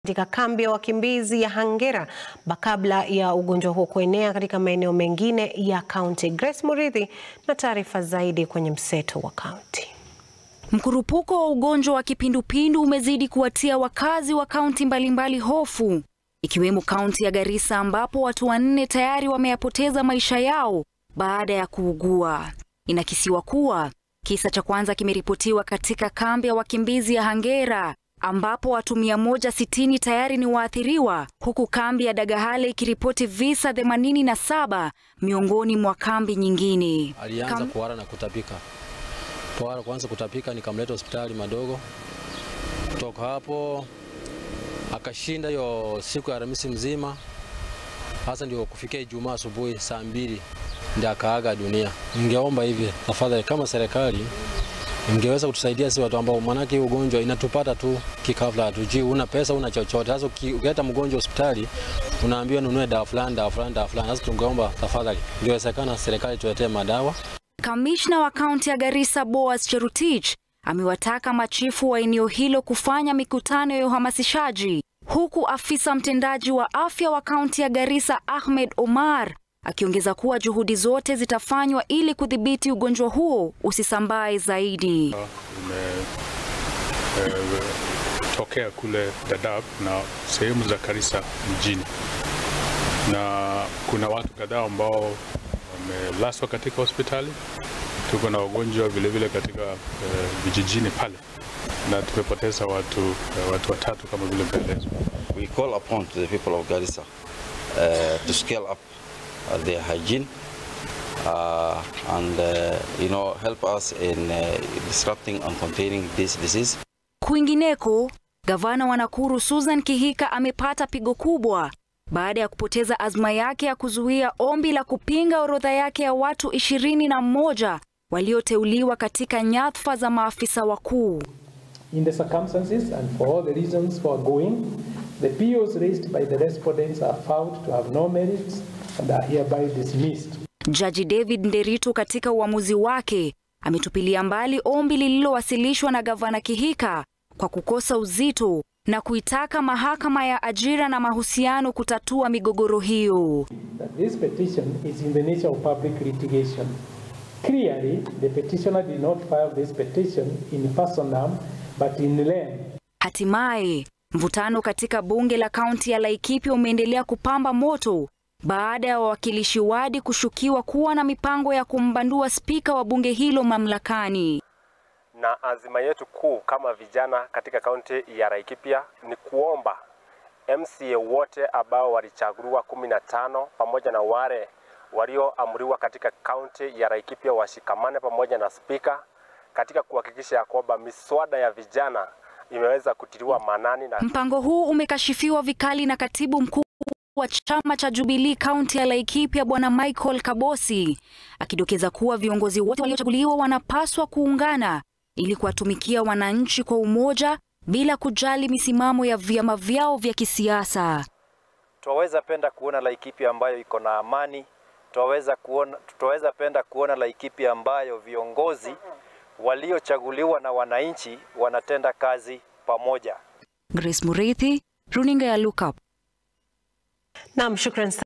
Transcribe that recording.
katika kambi ya wakimbizi ya Hangera kabla ya ugonjwa huo kuenea katika maeneo mengine ya kaunti. Grace Murithi na taarifa zaidi kwenye Mseto wa kaunti. Mkurupuko wa ugonjwa wa kipindupindu umezidi kuwatia wakazi wa kaunti mbalimbali hofu, ikiwemo kaunti ya Garissa ambapo watu wanne tayari wameyapoteza maisha yao baada ya kuugua. Inakisiwa kuwa kisa cha kwanza kimeripotiwa katika kambi ya wakimbizi ya Hangera ambapo watu 160 tayari ni waathiriwa, huku kambi ya Dagahale ikiripoti visa 87 miongoni mwa kambi nyingine. Alianza kuhara na kutapika. Kwanza kutapika nikamleta hospitali madogo. Kutoka hapo akashinda hiyo siku ya Alhamisi mzima. Hasa ndio kufikia Ijumaa asubuhi saa 2 ndio akaaga dunia. Ningeomba hivi tafadhali, kama serikali ingeweza kutusaidia sisi watu ambao manake ugonjwa inatupata tu kikafla, hatujui, una pesa una chochote. Sasa ukileta mgonjwa hospitali unaambiwa nunue dawa fulani. Sasa tungeomba tafadhali ingewezekana serikali tuletee madawa. Kamishna wa kaunti ya Garissa Boaz Cherutich amewataka machifu wa eneo hilo kufanya mikutano ya uhamasishaji, huku afisa mtendaji wa afya wa kaunti ya Garissa Ahmed Omar akiongeza kuwa juhudi zote zitafanywa ili kudhibiti ugonjwa huo usisambae zaidi. Tokea kule Dadaab na sehemu za Garissa mjini, na kuna watu kadhaa ambao wamelaswa katika hospitali. Tuko na wagonjwa vile vile katika vijijini pale, na tumepoteza watu watatu kama vile mbelezo. We call upon the people of Garissa to scale up their hygiene and help us in disrupting and containing this disease. Kwingineko, gavana wa Nakuru Susan Kihika amepata pigo kubwa baada ya kupoteza azma yake ya kuzuia ombi la kupinga orodha yake ya watu 21 walioteuliwa katika nyadhifa za maafisa wakuu. In the circumstances and for all the reasons foregoing, the POs raised by the respondents are found to have no merits and are hereby dismissed. Jaji David Nderitu katika uamuzi wake ametupilia mbali ombi lililowasilishwa na gavana Kihika kwa kukosa uzito na kuitaka mahakama ya ajira na mahusiano kutatua migogoro hiyo. This petition is in the nature of public litigation. Clearly, the petitioner did not file this petition in personam but in name. Hatimaye, mvutano katika bunge la kaunti ya Laikipia umeendelea kupamba moto baada ya wawakilishi wadi kushukiwa kuwa na mipango ya kumbandua spika wa bunge hilo mamlakani. Na azima yetu kuu kama vijana katika kaunti ya Laikipia ni kuomba MCA wote ambao walichaguliwa 15 pamoja na wale walioamriwa katika kaunti ya Laikipia washikamane pamoja na spika katika kuhakikisha ya kwamba miswada ya vijana imeweza kutiliwa maanani. Mpango huu umekashifiwa vikali na katibu mkuu wa chama cha Jubilee kaunti ya Laikipia Bwana Michael Kabosi, akidokeza kuwa viongozi wote waliochaguliwa wanapaswa kuungana ili kuwatumikia wananchi kwa umoja bila kujali misimamo ya vyama vyao vya kisiasa. Twaweza penda kuona Laikipia ambayo iko na amani. Twaweza penda kuona Laikipia ambayo viongozi waliochaguliwa na wananchi wanatenda kazi pamoja. Grace Murithi, runinga ya Look Up. Naam, shukrani.